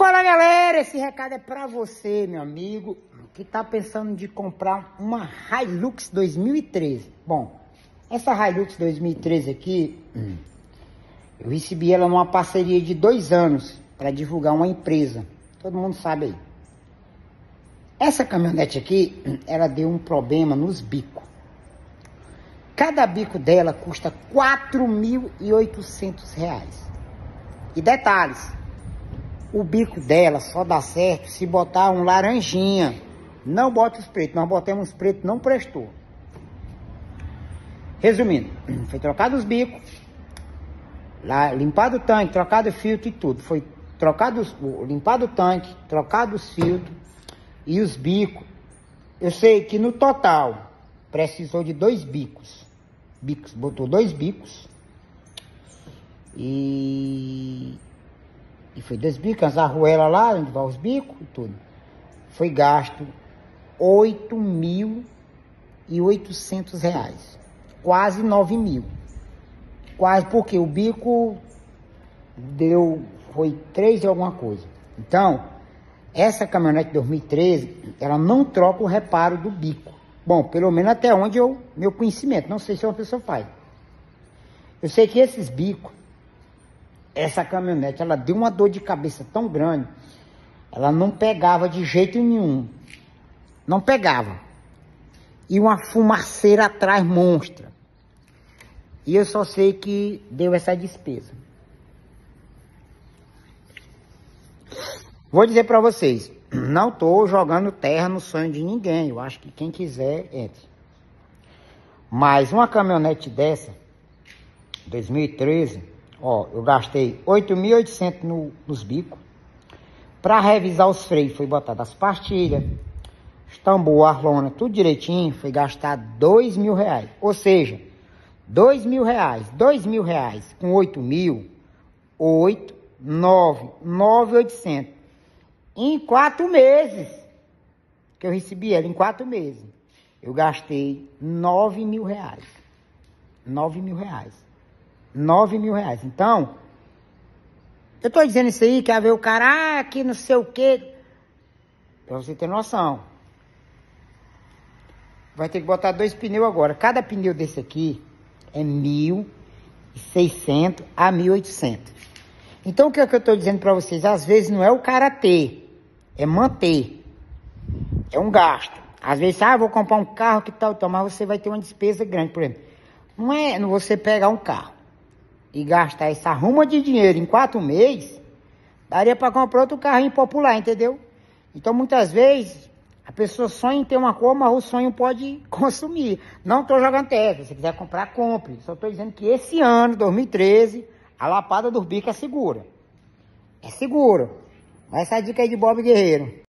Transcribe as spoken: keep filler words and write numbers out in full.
Fala galera, esse recado é pra você, meu amigo, que tá pensando de comprar uma Hilux dois mil e treze. Bom, essa Hilux dois mil e treze aqui, eu recebi ela numa parceria de dois anos para divulgar uma empresa. Todo mundo sabe aí. Essa caminhonete aqui, ela deu um problema nos bicos. Cada bico dela custa quatro mil e oitocentos reais. E detalhes, o bico dela só dá certo se botar um laranjinha. Não bota os pretos, nós botamos os pretos, não prestou. Resumindo, foi trocado os bicos, lá, limpado o tanque, trocado o filtro e tudo. Foi trocado, limpado o tanque, trocado os filtros e os bicos. Eu sei que no total precisou de dois bicos. Bicos, botou dois bicos. E, e foi dois bicos, as arruelas lá, onde vai os bicos e tudo. Foi gasto oito mil e oitocentos reais. Quase nove mil. Quase, porque o bico deu, foi três e alguma coisa. Então, essa caminhonete dois mil e treze, ela não troca o reparo do bico. Bom, pelo menos até onde eu, meu conhecimento, não sei se uma pessoa faz. Eu sei que esses bicos, essa caminhonete, ela deu uma dor de cabeça tão grande, ela não pegava de jeito nenhum. Não pegava. E uma fumaceira atrás monstra. E eu só sei que deu essa despesa. Vou dizer para vocês, não tô jogando terra no sonho de ninguém. Eu acho que quem quiser, entre. Mas uma caminhonete dessa, dois mil e treze, ó, eu gastei oito mil e oitocentos no, nos bicos. Para revisar os freios, foi botar as pastilhas, os tambor, a lona, tudo direitinho, foi gastar dois mil reais. Ou seja, dois mil reais, dois mil reais com oito mil, oito, nove, nove mil e oitocentos. Em quatro meses, que eu recebi ela, em quatro meses, eu gastei nove mil reais. nove mil reais. nove mil reais. Então, eu tô dizendo isso aí, quer ver o cara, ah, que não sei o quê. Pra você ter noção. Vai ter que botar dois pneus agora. Cada pneu desse aqui é mil e seiscentos a mil e oitocentos. Então, o que é que eu tô dizendo pra vocês? Às vezes não é o cara ter, é manter. É um gasto. Às vezes, ah, vou comprar um carro que tal, tal, mas você vai ter uma despesa grande, por exemplo. Não é você pegar um carro e gastar essa ruma de dinheiro em quatro meses, daria para comprar outro carrinho popular, entendeu? Então, muitas vezes, a pessoa sonha em ter uma cor, mas o sonho pode consumir. Não estou jogando terra. Se você quiser comprar, compre. Só estou dizendo que esse ano, dois mil e treze, a lapada dos bicos é segura. É segura. Essa é a dica aí de Bob Guerreiro.